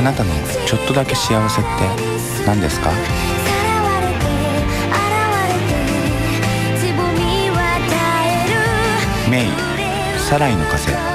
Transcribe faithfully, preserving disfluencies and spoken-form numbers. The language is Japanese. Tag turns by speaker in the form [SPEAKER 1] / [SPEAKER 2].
[SPEAKER 1] なたのちょっとだけ幸せって何ですか？メイ、サライの風。